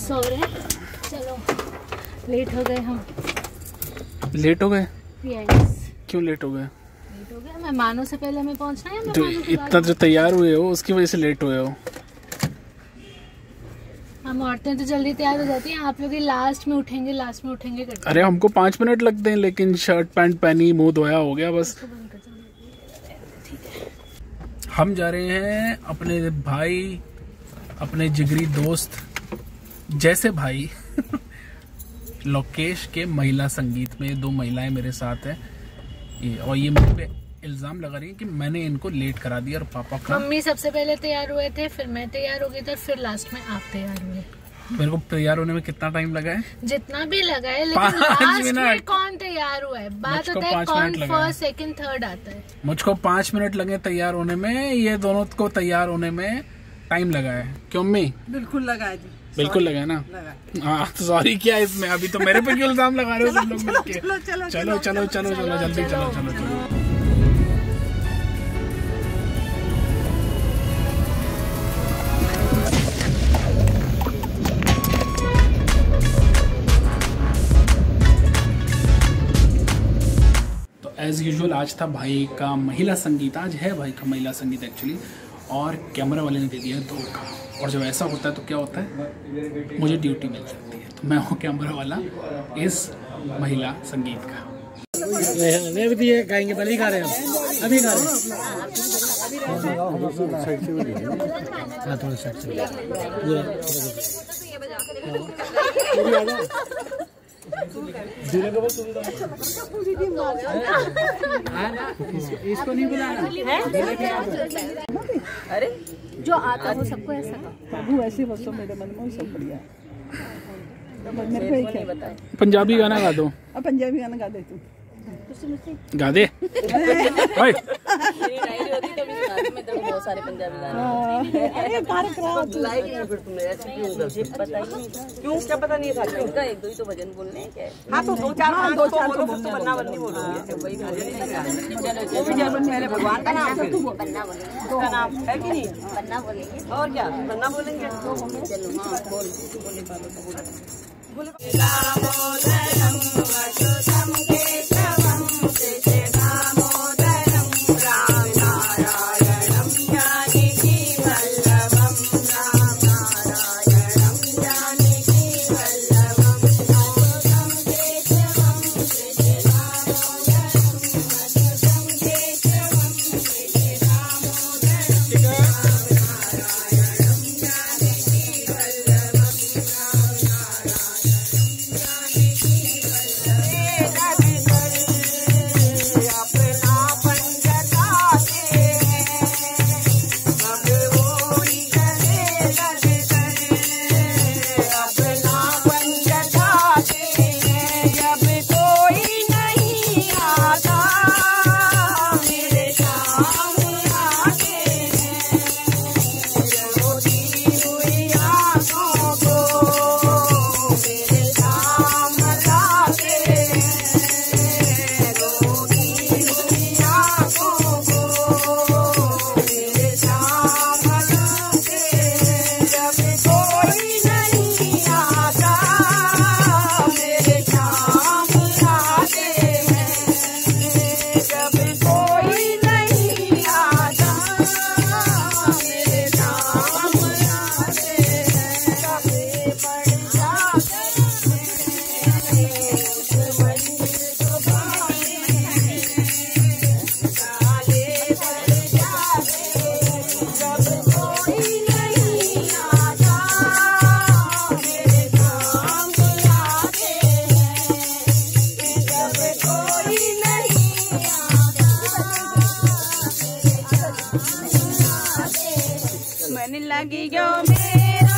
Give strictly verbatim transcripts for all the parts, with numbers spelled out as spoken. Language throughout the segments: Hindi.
सो रहे हैं। चलो लेट हो गए हम। लेट हो गए? यस। क्यों लेट हो गए? लेट हो गए, मेहमानों से पहले हमें पहुंचना है। तो इतना जो तैयार हुए हो उसकी वजह से लेट हुए हो। हम औरतें तो जल्दी तैयार हो जाती हैं, आप लोग लास्ट में उठेंगे लास्ट में उठेंगे करते। अरे हमको पाँच मिनट लगते हैं, लेकिन शर्ट पैंट पहनी, मुंह धोया, हो गया बस। हम जा रहे हैं अपने भाई, अपने जिगरी दोस्त जैसे भाई लोकेश के महिला संगीत में। दो महिलाएं मेरे साथ हैं ये, और ये मुझ पे इल्जाम लगा रही है कि मैंने इनको लेट करा दिया। और पापा का मम्मी सबसे पहले तैयार हुए थे, फिर मैं तैयार हो गई थी, फिर लास्ट में आप तैयार हुए। मेरे को तैयार होने में कितना टाइम लगा है? जितना भी लगा है, लेकिन लास्ट में कौन तैयार हुआ है? बात होता है कौन फर्स्ट सेकंड थर्ड आता है। मुझको पाँच मिनट लगे तैयार होने में, ये दोनों को तैयार होने में टाइम लगा है। क्यों मम्मी? बिल्कुल लगा है जी, बिल्कुल लगा है ना। हाँ तो सॉरी क्या इसमें, अभी तो मेरे पे क्यों इल्जाम लगा रहे हो सब लोग मिलके? चलो चलो चलो चलो चलो चलो जल्दी चलो चलो चलो। तो एज यूजुअल आज था भाई का महिला संगीत। आज है भाई का महिला संगीत एक्चुअली, और कैमरा वाले ने दे दिया धोखा। और जब ऐसा होता है तो क्या होता है, मुझे ड्यूटी मिल जाती है। तो मैं हूँ कैमरा वाला इस महिला संगीत का। गाएंगे, पहले ही गा रहे हैं हम, अभी गा रहे हैं। हाँ थोड़ा साइड से इसको नहीं बुलाना। अरे जो आता है वो सबको ऐसा प्रभु ऐसे बसो मेरे मन में, सब बढ़िया। मेरे को एक है, पंजाबी गाना गा दो। अब पंजाबी गाना गा दे तू, गा दे। ओए बहुत सारे पंजाबी गाने। अरे कार्यक्रम लाइक नहीं फिर तुमने ऐसे क्यों मुझे पता ही नहीं था। क्यों क्या पता नहीं था? उनका एक दो ही तो भजन बोलने हैं क्या? हाँ तो दो चार हाँ, दो चार तो बोलो, बन्ना बन्नी बोलोगे। वही भजन वो भी जरूर पहले भगवान का नाम है, बन्ना बोलेंगे, उसका नाम है कि नहीं? बन्ना बोलेंगे और क्या बन्ना बोलेंगे। चलो हाँ बोल बोले बोले लगी जो मेरो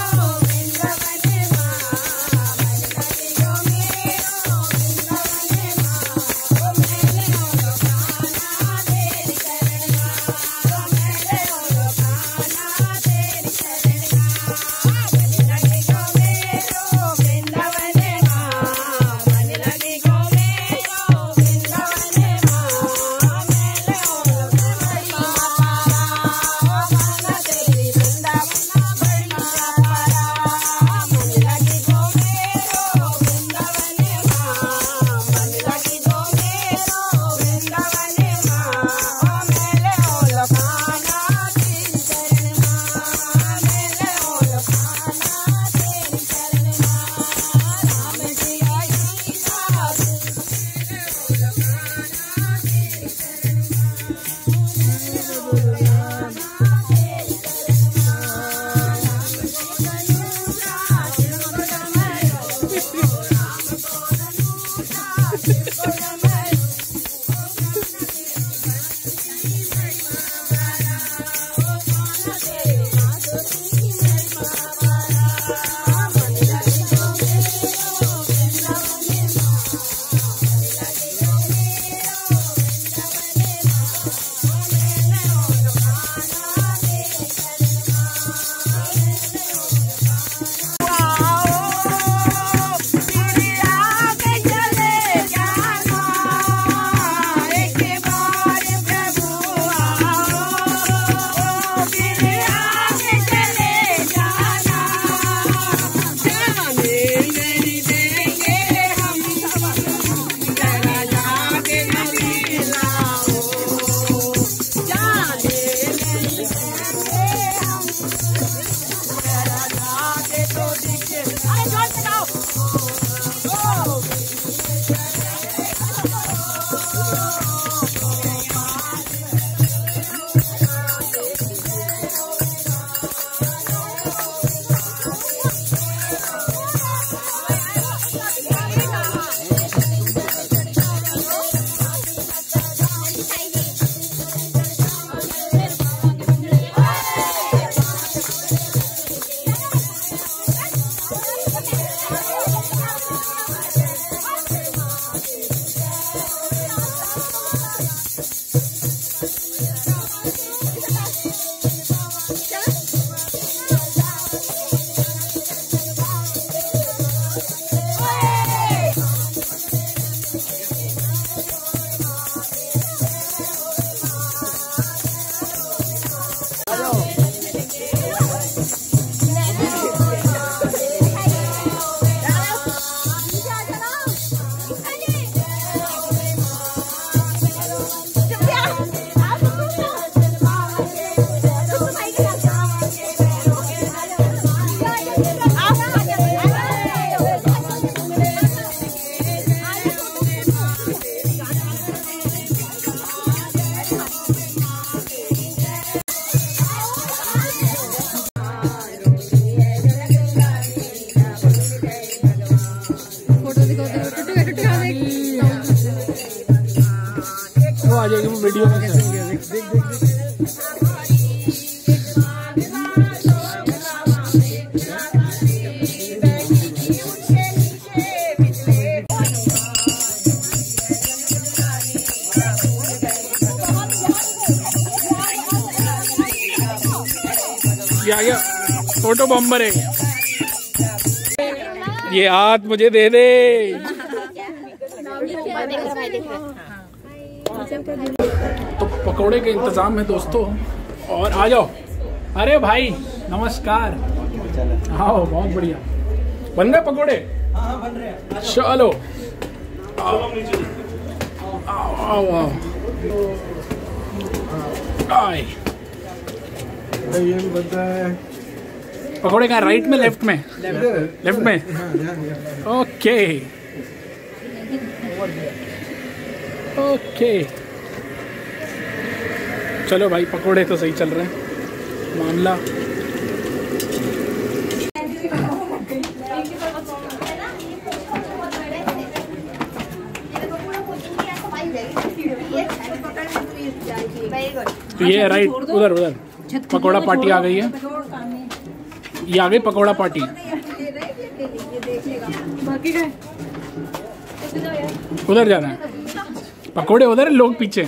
आ जाएगी वो वीडियो में। आ गया फोटो बम्बर है। ये हाथ मुझे दे दे। तो पकोड़े के इंतजाम है दोस्तों, और आ जाओ। अरे भाई नमस्कार, आओ। बहुत बढ़िया, बन गए पकोड़े? चलो आओ आओ आओ। आए ये भी बनता है। पकोड़े का राइट में लेफ्ट में? लेफ्ट में। ओके ओके चलो भाई, पकोड़े तो सही चल रहे हैं मामला। तो ये राइट, उधर उधर पकोड़ा पार्टी आ गई है। ये आ गई पकोड़ा पार्टी। उधर जाना है, पकोड़े उधर, लोग पीछे।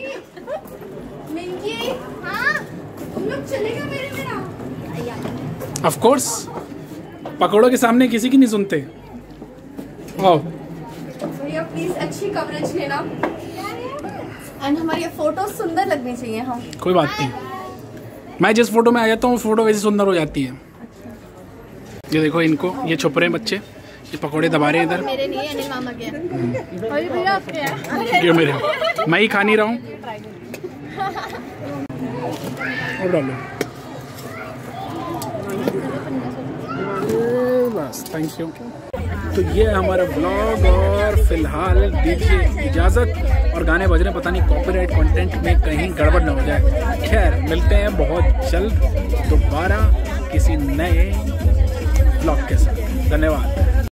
ऑफ कोर्स पकोड़ों के सामने किसी की नहीं सुनते। आओ भैया प्लीज अच्छी कवरेज लेना, एंड हमारी फोटो सुंदर लगनी चाहिए। हम कोई बात नहीं, मैं जिस फोटो में आ जाता हूँ वो फोटो वैसे सुंदर हो जाती है। ये देखो इनको, ये छुप रहे हैं बच्चे, ये पकोड़े दबा रहे हैं इधर। मेरे नहीं, अनिल मामा के हैं। अरे भैया आपके हैं। ये मेरे, मैं ही खा नहीं रहा हूँ। और डालो बस, थैंक यू। तो ये है हमारा ब्लॉग, और फिलहाल दीजिए इजाज़त। और गाने बज रहे, पता नहीं कॉपीराइट कंटेंट में कहीं गड़बड़ न हो जाए। खैर मिलते हैं बहुत जल्द दोबारा किसी नए ब्लॉग के साथ। धन्यवाद।